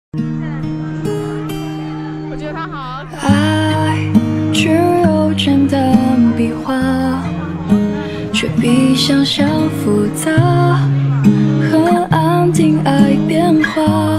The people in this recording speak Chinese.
我觉得他好可爱。爱只有简单笔画，却比想象复杂，很安定爱变化。